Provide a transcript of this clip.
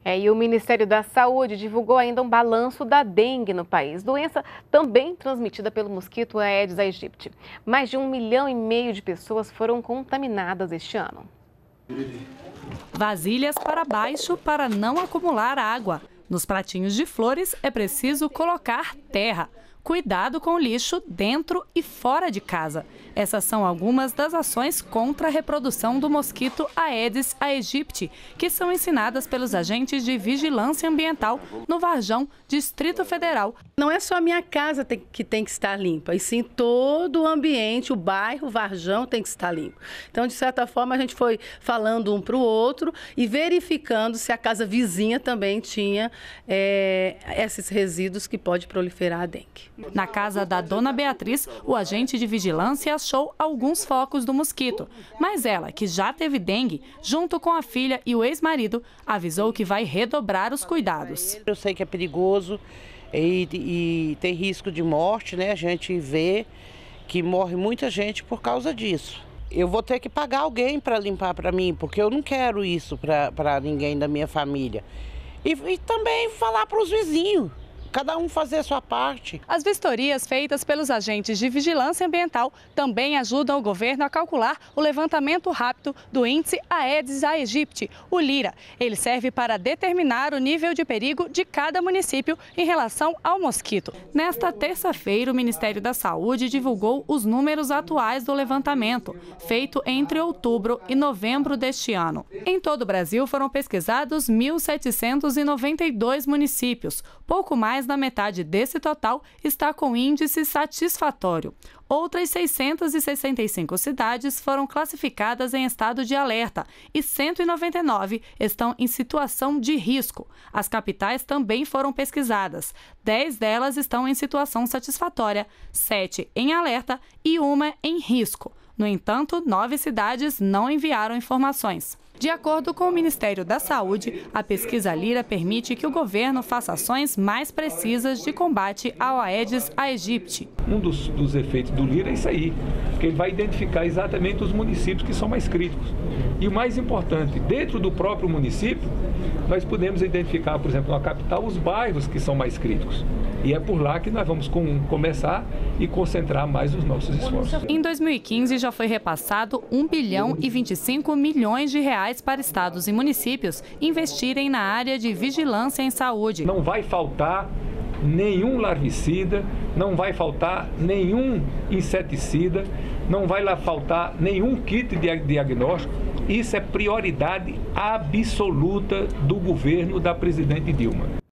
E o Ministério da Saúde divulgou ainda um balanço da dengue no país, doença também transmitida pelo mosquito Aedes aegypti. Mais de 1,5 milhão de pessoas foram contaminadas este ano. Vasilhas para baixo para não acumular água. Nos pratinhos de flores é preciso colocar terra. Cuidado com o lixo dentro e fora de casa. Essas são algumas das ações contra a reprodução do mosquito Aedes aegypti, que são ensinadas pelos agentes de vigilância ambiental no Varjão, Distrito Federal. Não é só a minha casa que tem que estar limpa, e sim todo o ambiente, o bairro, o Varjão tem que estar limpo. Então, de certa forma, a gente foi falando um para o outro e verificando se a casa vizinha também tinha esses resíduos que pode proliferar a dengue. Na casa da dona Beatriz, o agente de vigilância achou alguns focos do mosquito. Mas ela, que já teve dengue, junto com a filha e o ex-marido, avisou que vai redobrar os cuidados. Eu sei que é perigoso e tem risco de morte, né? A gente vê que morre muita gente por causa disso. Eu vou ter que pagar alguém para limpar para mim, porque eu não quero isso para ninguém da minha família. E também falar para os vizinhos. Cada um fazer a sua parte. As vistorias feitas pelos agentes de vigilância ambiental também ajudam o governo a calcular o levantamento rápido do índice Aedes aegypti, o LIRA. Ele serve para determinar o nível de perigo de cada município em relação ao mosquito. Nesta terça-feira, o Ministério da Saúde divulgou os números atuais do levantamento, feito entre outubro e novembro deste ano. Em todo o Brasil foram pesquisados 1.792 municípios, pouco mais da metade desse total está com índice satisfatório. Outras 665 cidades foram classificadas em estado de alerta e 199 estão em situação de risco. As capitais também foram pesquisadas. 10 delas estão em situação satisfatória, 7 em alerta e 1 em risco. No entanto, 9 cidades não enviaram informações. De acordo com o Ministério da Saúde, a pesquisa LIRA permite que o governo faça ações mais precisas de combate ao Aedes aegypti. Um dos efeitos do LIRA é isso aí, que ele vai identificar exatamente os municípios que são mais críticos. E o mais importante, dentro do próprio município, nós podemos identificar, por exemplo, na capital, os bairros que são mais críticos. E é por lá que nós vamos começar e concentrar mais os nossos esforços. Em 2015, já foi repassado 1 bilhão e 25 milhões de reais para estados e municípios investirem na área de vigilância em saúde. Não vai faltar nenhum larvicida, não vai faltar nenhum inseticida, não vai lá faltar nenhum kit de diagnóstico. Isso é prioridade absoluta do governo da presidente Dilma.